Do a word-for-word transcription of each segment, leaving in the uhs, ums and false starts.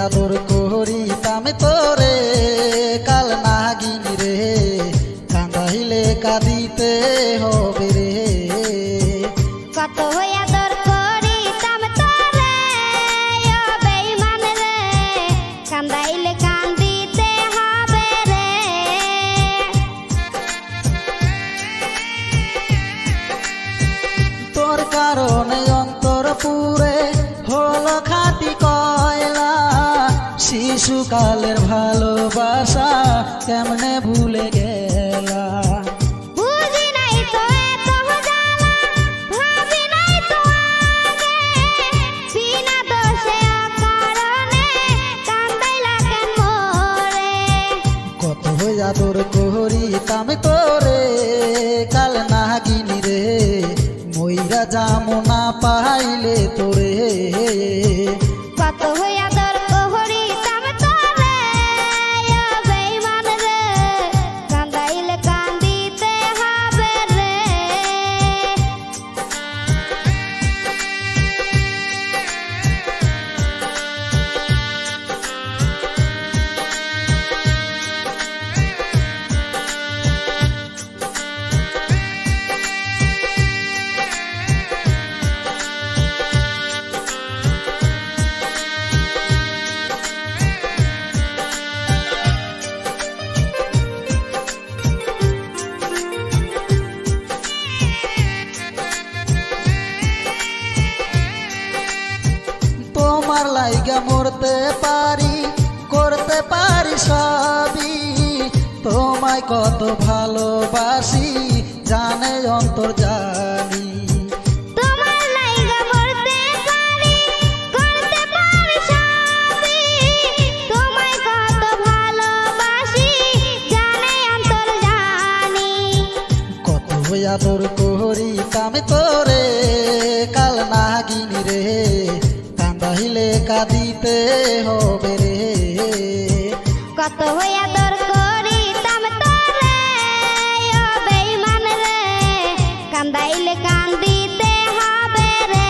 আদর করিতাম তোরে কাল নাগিনী রে কান্দাইলে কাঁদিতে হবে রে। কত আদর করিতাম তোরে ও বেঈমান রে কান্দাইলে কান্দিতে হবে রে। তোর কারণে অন্তর পুরে হলো খাঁটি কয়লা শিশুকালের ভালোবাসা কেমনে ভুলে গেলা। বুঝি নাই তো এত জ্বালা ভাবি নাই তো আগে বিনা দোষে অকারণে কান্দাইলা কেন মোরে। কত আদর করিতাম তোরে কাল নাগিনী রে মইরা যামো না পাইলে তোরে। কত আদর করিতাম তোরে ও বেঈমান রে কান্দাইলে কান্দিতে হবে রে। তোমার লাইগা মরতে পারি করতে পারি সবই তোমায় কত ভালোবাসি জানে অন্তর জানি। তোমার লাইগা মরতে পারি করতে পারি সবই তোমায় কত ভালোবাসি জানে অন্তর জানি। কত আদর করিতাম তোরে কাল নাগিনী রে কান্দাইলে কাঁদিতে হবে রে। কত আদর করিতাম তোরে ও বেঈমান রে কান্দাইলে কান্দিতে হবে রে।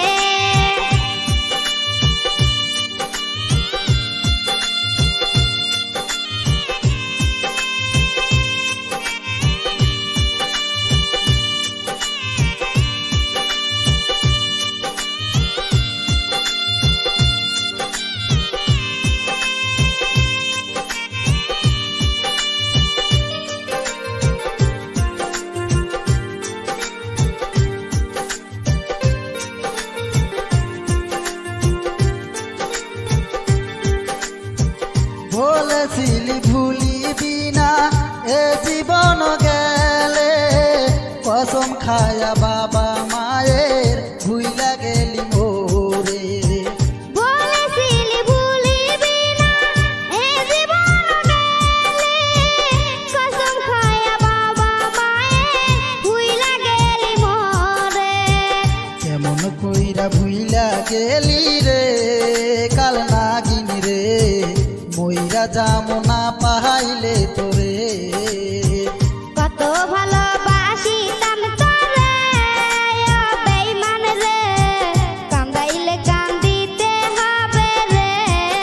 বলেছিলি ভুলিবি না এ জীবন গেলে কসম খায়া বাবা মায়ের ভুইলা গেলি মোরে। বলেছিলি ভুলিবি না এ জীবন গেলে কসম খায়া বাবা মায়ের ভুইলা গেলি মোরে। কেমন কইরা ভুইলা গেলি রে কাল নাগিনী রে মইরা যামো না পাইলে তোরে। কত ভালোবাসিতাম তোরে ও বেঈমান রে কান্দাইলে কান্দিতে হবে রে।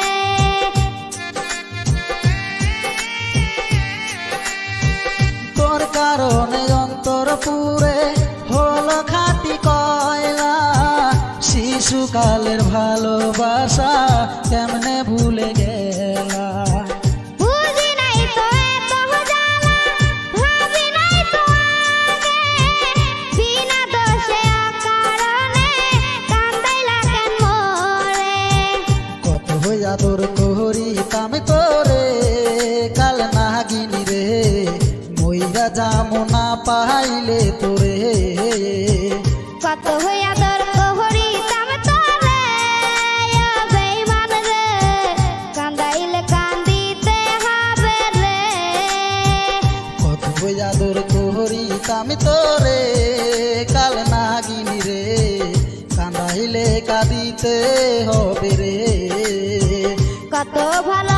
তোর কারণে অন্তর পুরে হলো খাঁটি কয়লা শিশুকালের ভালোবাসা কেমনে ভুলে গেলা। বুঝি নাই তো এত জ্বালা ভাবি নাই তো আগে বিনা দোষে অকারণে কান্দাইলা কেন মোরে। কত আদর করিতাম তোরে কাল নাগিনী রে মইরা যামো না পাইলে তোরে। কত আদর করিতাম তোরে ও বেঈমান রে কান্দাইলে কান্দিতে হবে রে। কত আদর করিতাম তোরে কাল নাগিনী রে কান্দাইলে কাঁদিতে হবে রে। কত ভালো